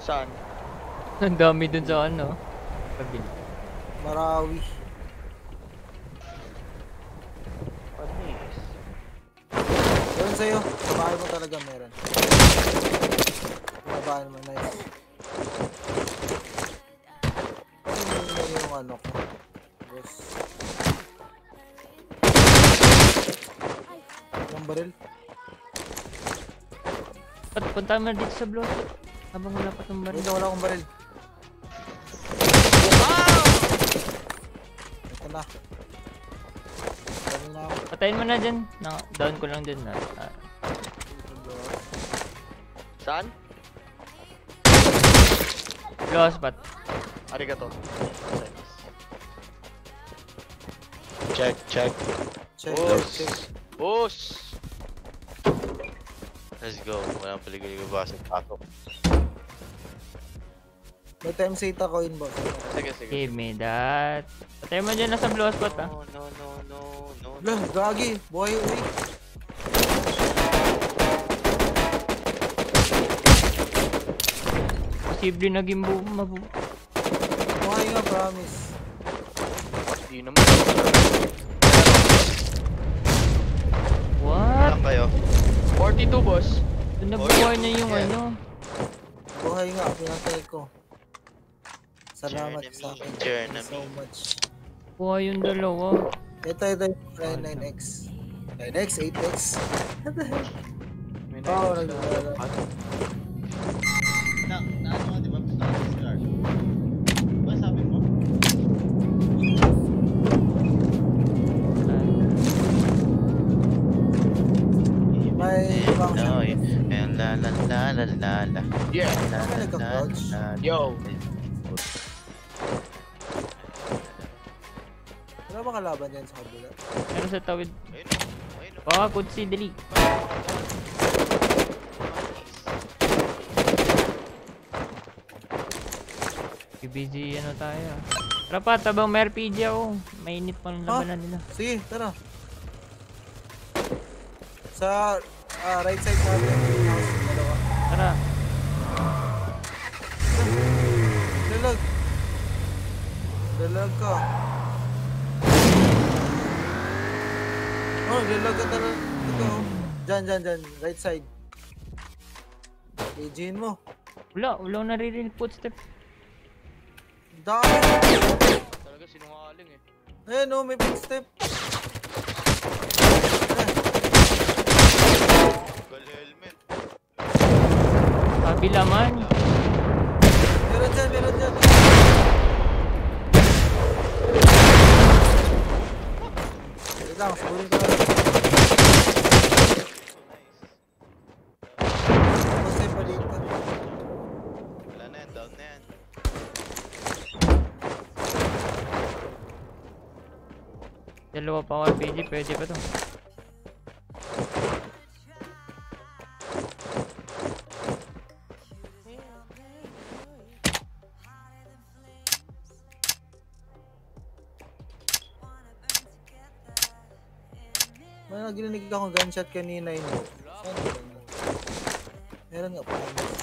Saan? Ang dami dun sa ano. Kabila. Marawi. Panis. Doon sa'yo. Sa bahay mo talaga meron. Sa bahay mo, nice. Ano yung ano ko? Yes. Yung baril? Punta mo dito sa block. Habang wala pa itong baril. Dito, wala akong baril. Ito na. Patayin mo na dyan. Down ko lang dyan. Saan? Blow spot. Arigato. Check, check. Boss! Let's go. Walang paligoy-ligoy ba sa patok. May time sa ita coin, boss. Sige, sige. Give me that. Patayin mo dyan na sa blow spot ah. No. Lah, gagi. Buhay uwi. Posible naging mabu. Buhay nga, promise. Hindi naman. What? Saan kayo? 42, boss. Doon nabuhay na yung ano. Buhay nga, pinatay ko. Salamat sa akin. Thank you so much. Buhay yung dalawa. Ito yung 9x. 9x, 8x. What the heck? Oo, nagdala. Naano ka, di ba? Scar. Ba sabi mo? May function. La. Yeah. May nagka-crouch. Yo. Wala ba kalaban yan sa kabila? Meron sa tawid. Ayun. Baka kutsi, dali. Busy ano tayo. Tara pa, tabang may RPG ako. Mainit pa ng labanan nila. Sige, tara. Sa right side natin. Dalawa. Tara. Dalag. Dalag ka. Oh, dalag ka talaga. Ito. Diyan. Right side. AG'in mo. Wala naririnig footstep. Dami. Talaga sinungaling eh. Ayan o, may footstep. Gal helmet. Kabila man. Meron dyan. Wait lang, sabunin ko lang. Footstep pa dito. Wala na yan, down na yan. Dalawa pa RPG, pwede pa to. May nagrinig akong gunshot kanina yun. Meron nga pa.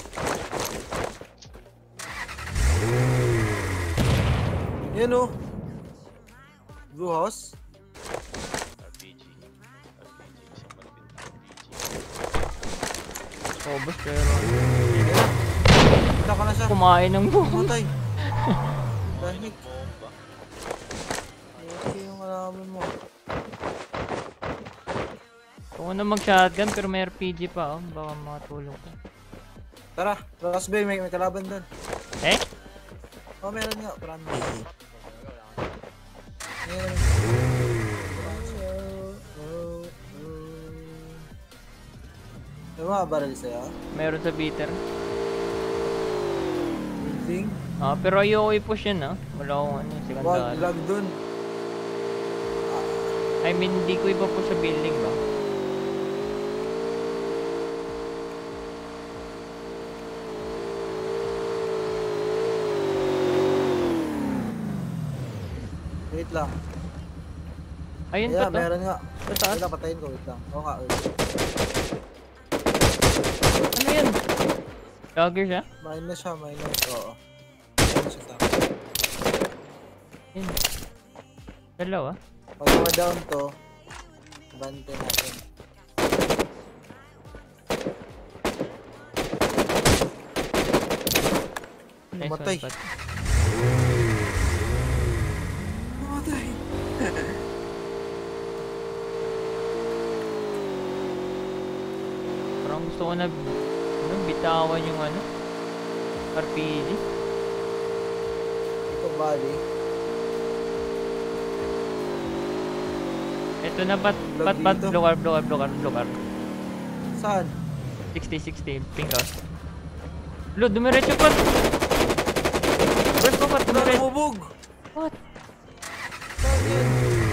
Yan o. Blue house. RPG. Isang malapit na RPG. Oh, boss, pero... Kita ka na siya. Kumain ng buong. Matay. Dahil. Bomba. Okay yung alaman mo. Kung ano mag-shotgun, pero may RPG pa, oh. Baka makatulong ka. Tara, Rosbay, may kalaban doon. Eh? Oh, meron nga, promise. Meron. May mga baril sa'yo? Meron sa beater. Building? Ah, pero ayoko i-push yan, ah. Wala akong ano, Wag, sekundary. lag doon. I mean, hindi ko ipa-push sa building ba? Wait lang. Ayun Yeah, pa to. meron nga. Sa taas. Wait lang, patayin ko, wait lang. Oo nga, wait. Ano yan? Dogger siya? Minus siya, minus. Oo. Minus siya sa akin. Yun. Dalawa? Pag ma-down to, bante natin. Nice Namatay. one, Pat. Namatay. Parang gusto ko na bitawan yung ano, RPG. Ito bali. Ito na Pat, dito. blue car. Saan? 60, pink house. Lo, dumiretso Pat! Where's ko Pat, dumiretso? Bubog! What? Saan yan?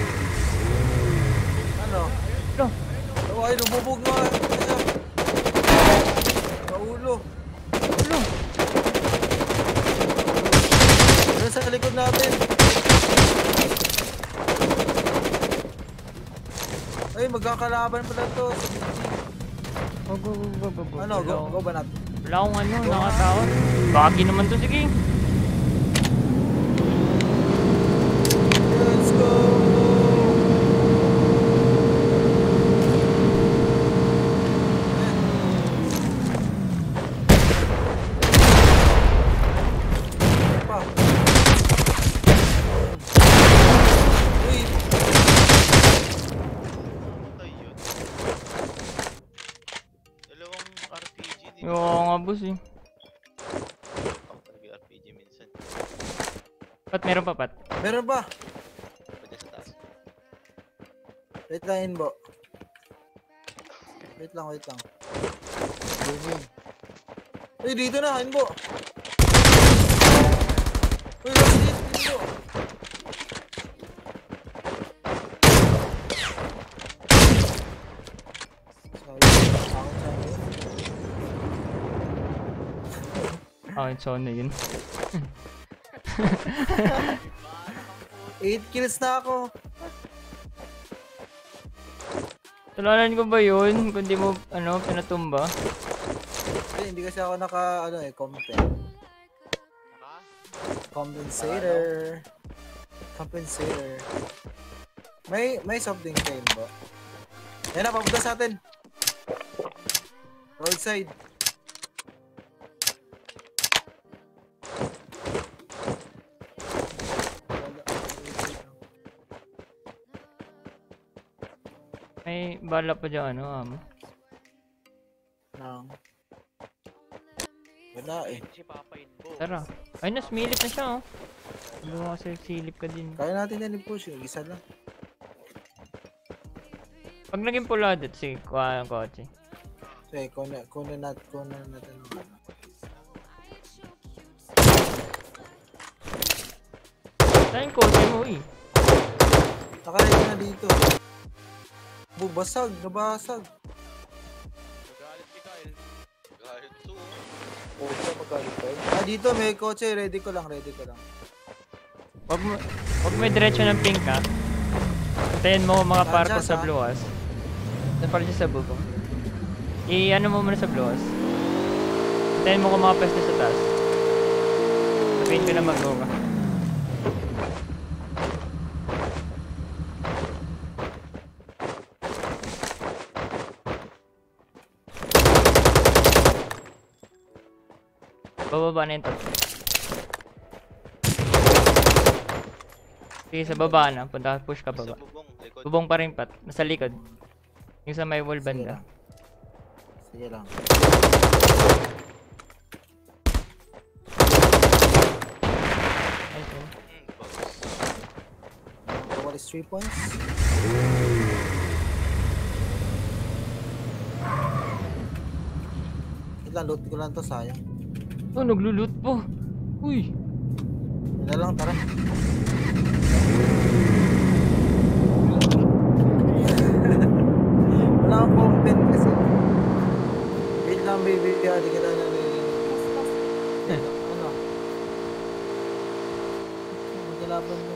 Ano? Lo, Oh, ay, lumubog nga. Isa. Naulo. lo. Ano sa likod natin? Ay, magkakalaban pala to. Go. Ano, go ba natin? Wala akong ano, nakataon. Baki naman to, sige. Let's go! Pa. Uy! Patay yun. Dalawang RPG dito. Oo nga boss eh. Ako talaga RPG minsan. Pat, meron pa Pat. Meron ba? Pwede sa taas. Wait lang, Inbo. Wait lang. Booming. Uy, dito na, Inbo. Uy, last hit, Inbo. So na yun. 8 kills na ako. Tulanan ko ba yun? Kung di mo, ano, pinatumba? Hindi kasi ako naka, compensator. May something kayo ba? Yan na, papunta sa atin. Roadside. May bala pa dyan, ano, amo. Wala eh. Si Papa Inbo. Tara. Ay, nasmilip na siya, oh. Hindi mo kasi silip ka din. Kaya natin yan i-push. Isa lang. Pag naging pula dito, sige, kuha ng kotse. Sige, kunin natin. Saan yung kotse mo, eh? Nakaready na dito. Nabasag. Magalit si Kyle. Galit to. Kotse, magalit tayo. Dito may kotse. Ready ko lang. Wag mo diretso ng pink, ha? Antayin mo mga parkour sa blue house. Napal siya sa bubong. I-ano mo muna sa blue house. Antayin mo kung mga peste sa taas. Sabihin ko na mag-go ka. Bababa na yung tatlo. Sige, sa baba na. Punta, push ka baba. Sa bubong, likod. Bubong pa rin Pat. Nasa likod. Yung sa may wall banda. Sige lang. Nice one. Box. What is 3 points? Loot ko lang to, sayang. Oh, nagluloot po. Uy. Wala lang, tara. Wala akong content kasi. Wait lang, baby. Di kita narinig. Ano? Magkalaban mo.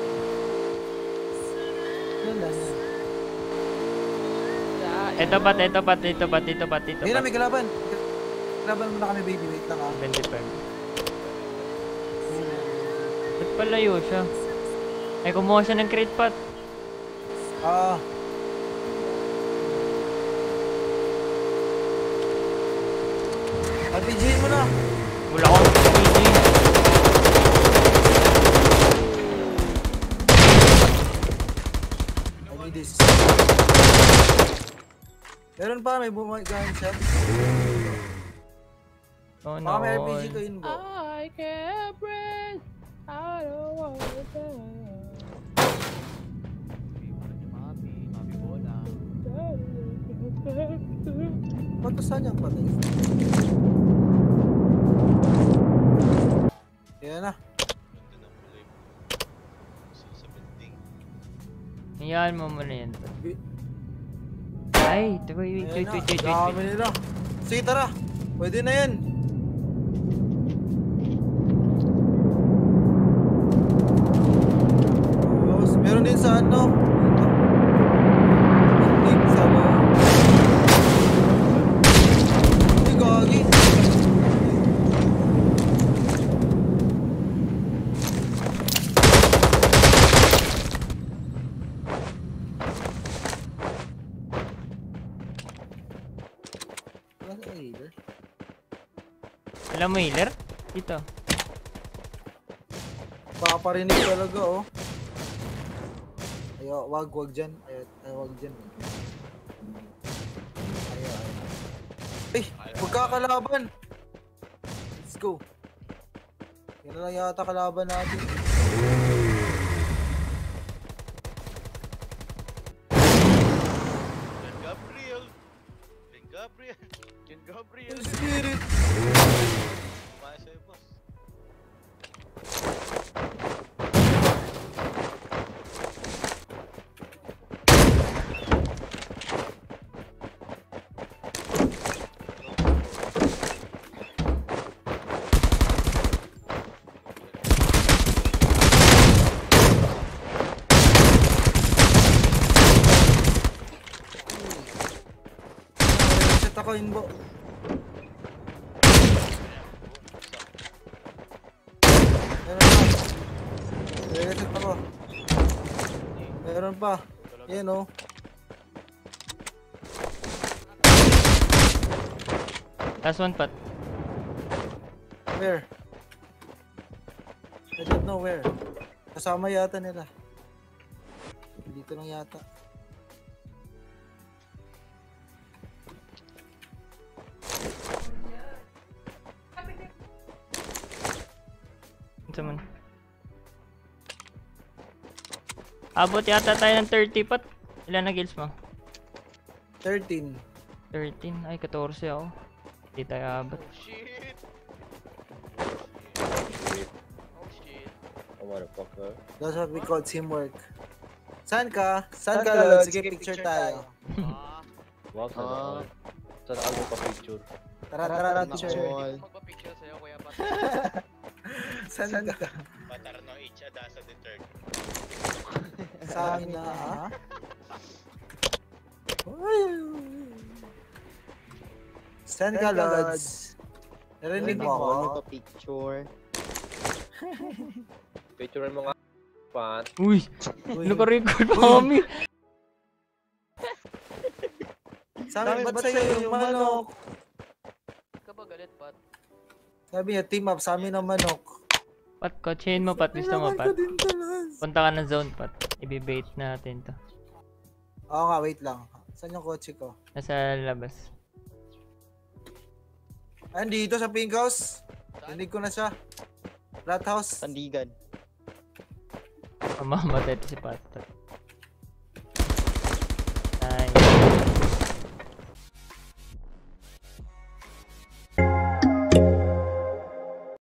Wala na. Ito pat. Hindi na, may kalaban. laban muna kami baby, wait lang 25. Ba't palayo siya? Ay, kumuha siya ng crate pot. RPG mo na. Wala akong RPG. I need this. Meron pa, may bumagahin siya. Oh no. Baka may RPG to inbo. I can't breathe. I don't want to. Mami bola. Ba't saan niyang patay? Yan na. Ganda ng kulay mo. Sa building. Hayaan mo muna yan. Ay, wait. Dami nila. Sige, tara. Pwede na yan. Meron din sa ano. Meron din sa ano. Hindi gagi. Alam mo healer? Dito. Paparinig talaga oh. Ayo, wag dyan. Ay, wag dyan. Ay, magkakalaban. Let's go. Yan na lang yata kalaban natin. Gabriel. Spirit. Kumaya sa'yo, boss. Set ako inbo. Meron pa. Yan oh. Last one pat. Where? I don't know where. Kasama yata nila. Dito lang yata. Ito man. Abot yata tayo ng 30 pat. Ilan na kills mo? 13. 13. Ay, 14 ako. Hindi tayo abot. Shit! Oh, motherfucker. That's what we call teamwork. Saan ka? Saan ka, Lord? Sige, picture tayo. Wow, sana all. Sana all magpa-picture. Tara, picture. Magpa-picture sa'yo, kuya Pat. Saan ka? Patarno H. Adasa the third. Sa amin na, ha? Saan ka, Lods? Narinig mo ako? Magpa-picture. Picturean mo nga, Pat. Uy! Naka-record pa kami! Sa amin, ba't sa'yo yung manok? Ka ba galit, Pat? Sabi niya, team up, sa amin ang manok. Pat, kotsehin mo pat. Gusto mo pat. Punta ka ng zone pat. Ibibait natin to. Oo nga, wait lang. Saan yung kotse ko? Nasa labas. Andito sa pink house. Rinig ko na siya. Flat house. Sandigan. Mamamatay ito si Pat. Nice.